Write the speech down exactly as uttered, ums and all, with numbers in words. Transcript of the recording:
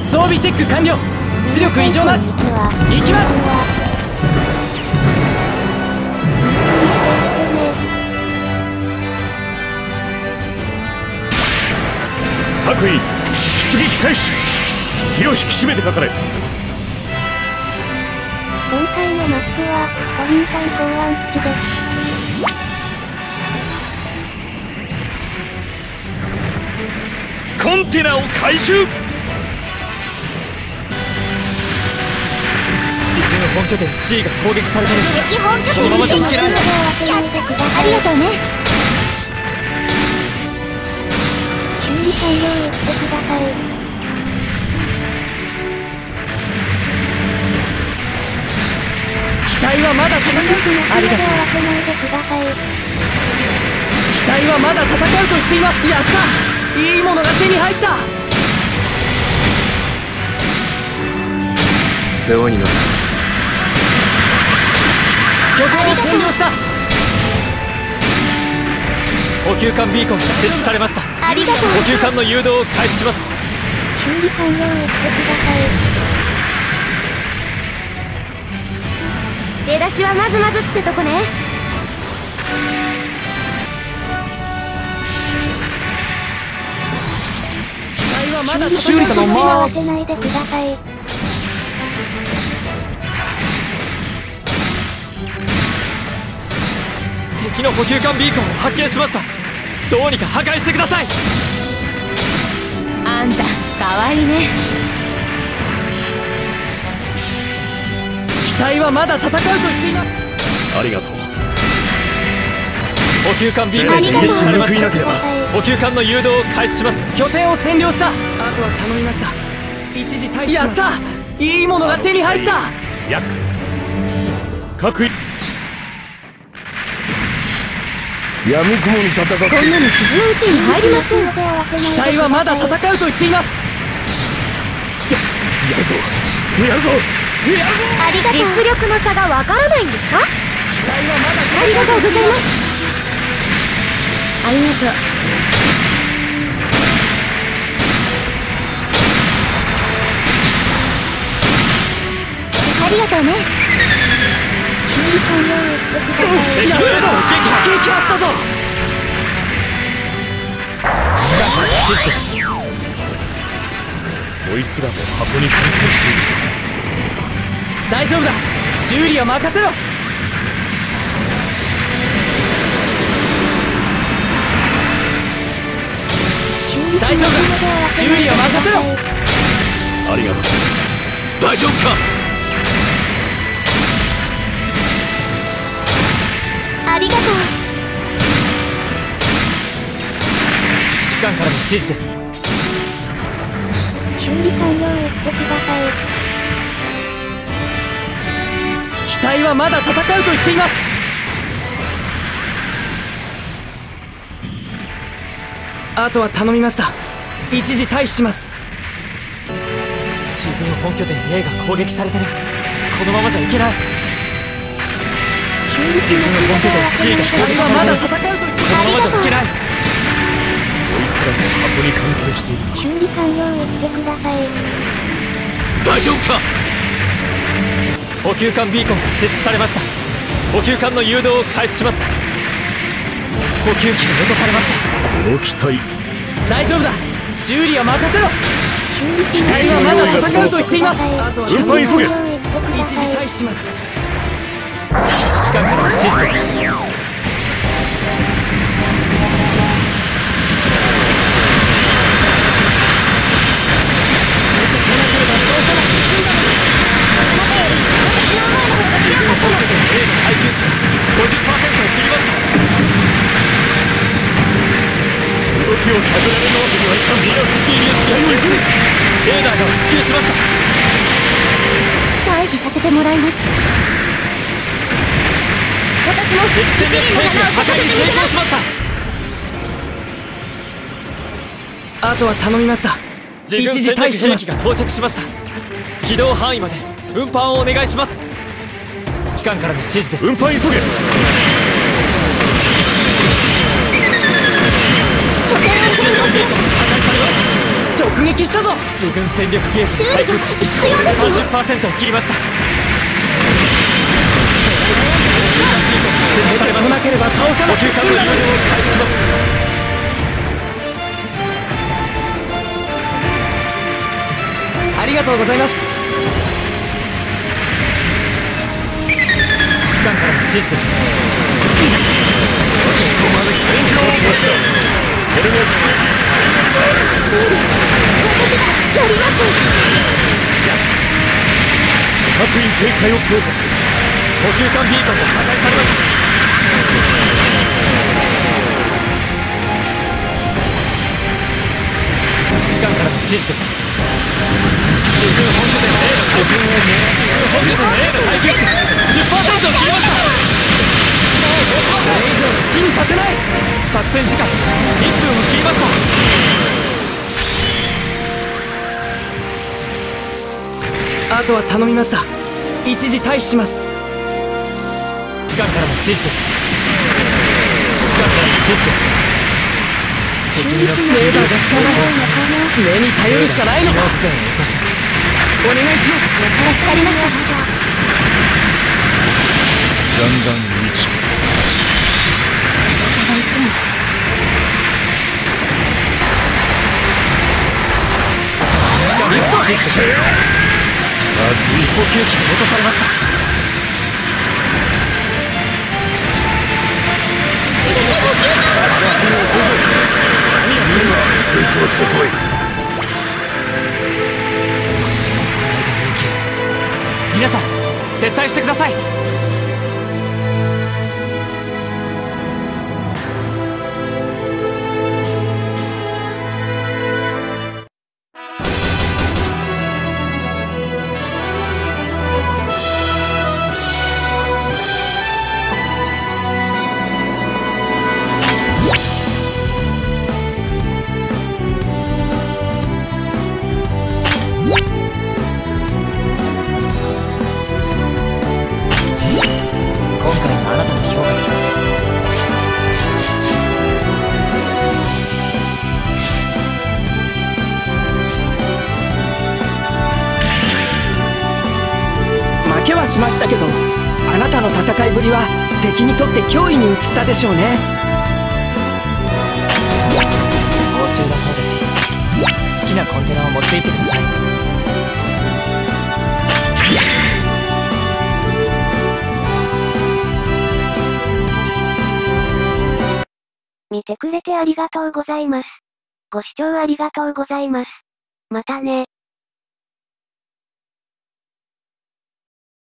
装備チェック完了。出力異常なし。行きます。 各位出撃開始。火を引き締めてかかれ。 今回のマップはコリンさん考案付きです。 コンテナを回収。 自分の本拠点 シー が攻撃されてる。 敵本拠このままじゃいけない。 やった。ありがとうね。修理完了言ってください。 機体はまだ戦うと。ありがとう。機体はまだ戦うと言っています。やった。いいものが手に入った。 世話になる。 拠点を占領した。補給管ビーコンが設置されました。 ありがとう。 補給管の誘導を開始します。 修理完了言ってください。出だしはまずまずってとこね。 機体はまだ修理頼みます。 敵の補給管ビーコンを発見しました。どうにか破壊してください。 あんたかわいいね。 機体はまだ戦うと言っています。 ありがとう。 補給管ビーコンが設置されました。補給管の誘導を開始します。拠点を占領した。あとは頼みました。一時退避します。やった。いいものが手に入った。 厄介だ。各位闇雲に戦って。 こんなの傷のうちに入りません。 機体はまだ戦うと言っています。 やるぞやるぞやるぞ。 ありがとう。実力の差がわからないんですか。 機体はまだありがとうございます。ありがとう。ありがとうね。 やったぞ。撃破したぞ。 こいつらも箱に関係している。 大丈夫だ。修理は任せろ。大丈夫だ。修理は任せろ。 ありがとう。大丈夫か。 ありがとう。 指揮官からの指示です。 修理完了言ってください。 機体はまだ戦うと言っています。あとは頼みました。一時退避します。自分の本拠点 A が攻撃されてる。このままじゃいけない。自分の本拠点 C が攻撃されてる。機体はまだ戦うと言ってこのままじゃいけない。 こいつらも箱に関係している。 修理完了言ってください。 大丈夫か。 補給管ビーコンが設置されました。補給管の誘導を開始します。補給機が落とされました。 この機体大丈夫だ。修理は任せろ。機体はまだ戦うと言っています。あとは運搬急げ。 一時退避します。指揮官からの指示です。ごじゅっパーセント を切りました。 動きを探られるわけにはいかん。 ミロフスキー粒子が入水。レーダーが復旧しました。 退避させてもらいます。私も一敵戦略輪の花を咲かせてみせます。 しました。あとは頼みました。一時退避します。が到着しました。軌道範囲まで運搬をお願いします。機関からの指示です。 運搬急げ。 拠点を占領しました。 破壊されます。状突撃したぞ。自分戦力ゲージ修理が必要ですよ。 さんじゅっパーセント を切りました。出てこなければ倒さなくて済んだのに。開始します。ありがとうございます。指揮官からの指示です。 修理、私がやります。 各員警戒を強化する。 補給艦ビーコンが破壊されました。指揮官からの指示です。自分本部での A の耐久値、本部での A の耐久値 じゅっパーセント を切りました。これ以上好きにさせない。作戦時間いっぷんを切りました。あとは頼みました。一時退避します。指揮官からの指示です。指揮官からの指示です。敵のスレーダーが使えない。目に頼るしかないのか。機能不全を起こしてます。お願いします。 助かりました。 だんだん道かわいそうに。 指揮官に行くぞ。まずい。補給機が落とされました。 成長してこい。 皆さん撤退してください。負けはしましたけど、あなたの戦いぶりは敵にとって脅威に移ったでしょうね。報酬だそうです。好きなコンテナを持って行ってください。 見てくれてありがとうございます。ご視聴ありがとうございます。またね。